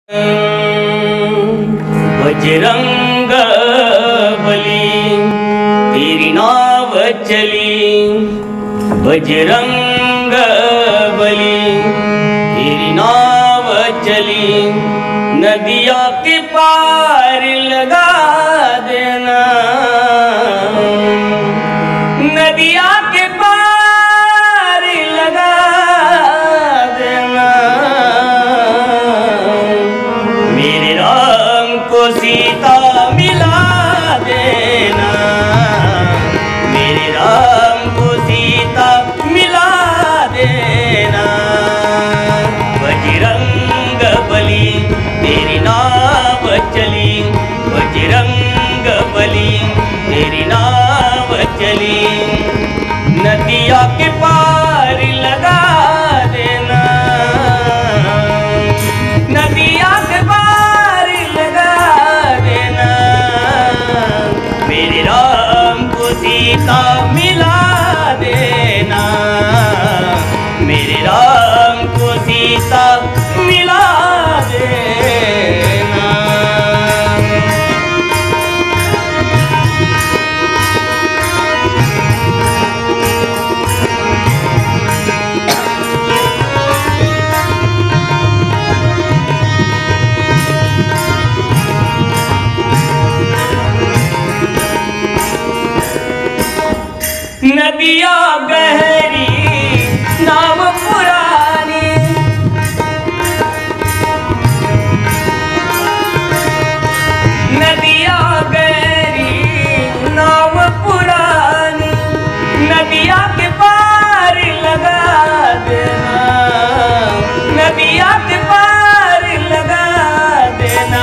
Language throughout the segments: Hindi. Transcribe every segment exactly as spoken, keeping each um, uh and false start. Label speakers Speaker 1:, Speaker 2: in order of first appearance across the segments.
Speaker 1: बजरंग बली तेरी नाव चली, बजरंग बली तेरी नाव चली, नदिया के पार लगा देना, नदिया के पार लगा देना, मेरे राम को सीता मिला देना, मेरे राम को सीता मिला देना। बजरंग बली तेरी नाव चली, बजरंग बली तेरी नाव चली, नदिया के पार लगा देना, नदिया के पार लगा देना, मेरे राम को सीता मिला देना, मेरे राम को सीता मिला देना। नदिया गहरी नाव पुरानी, नदिया गहरी नाव पुरानी, नदिया के पार लगा देना, नदिया के पार लगा देना,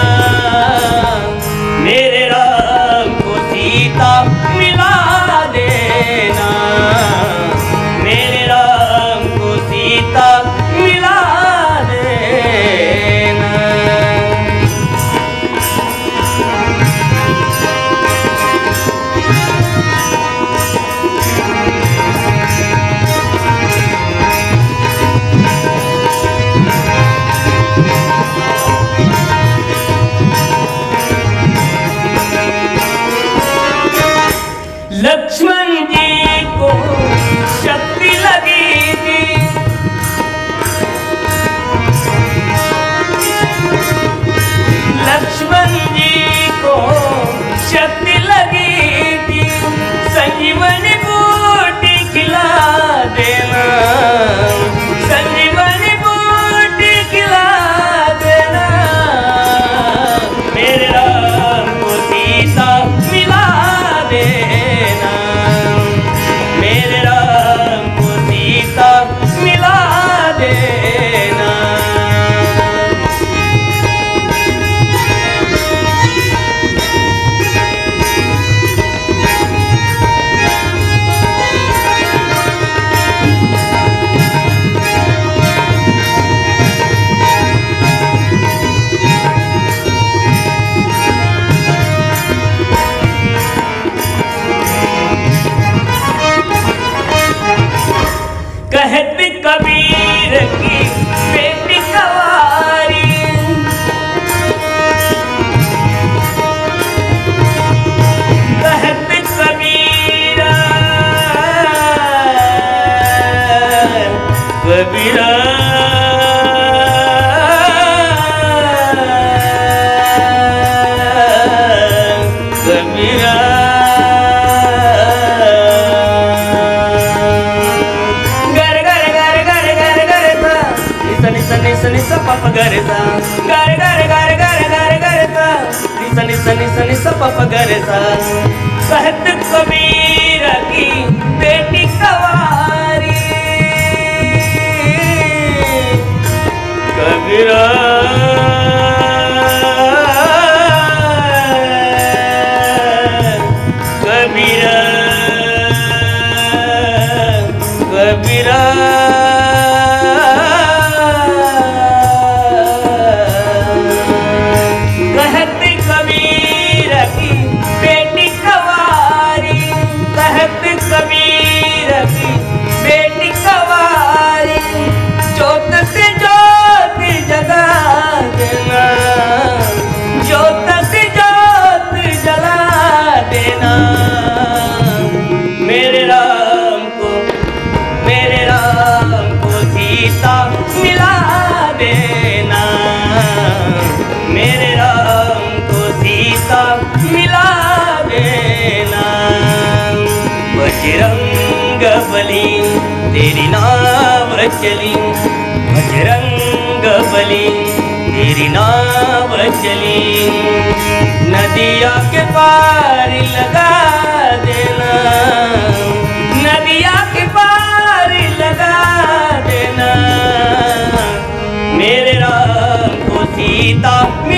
Speaker 1: मेरे राम को सीता मिला देना, मेरे राम को सीता मिला देना। लक्ष्मण जी को शक्ति लगी थी, लक्ष्मण जी को शक्ति लगी थी, संजीवनी बूटी खिला देना, संजीवनी बूटी खिला देना, मेरे राम को सीता मिला देना, मेरे राम को सीता मिला देना। कहत कबीर की बेटी कवारी, कहत कबीर कबीरा कबीरा सनि स प प ग रे सा, ग रे ग रे ग रे ग रे ग रे ग रे सा, नि स नि स नि स नि स प प ग रे सा। कहत कबीर की बेटी कवारी, कबीरा कबीरा कबीरा कबीर की बेटी कवारी, ज्योत से ज्योत जगा बजरंग बली तेरी नाव चली, बजरंग बली तेरी नाव चली। नदिया के पार लगा देना, नदिया के पार लगा देना, मेरे राम को सीता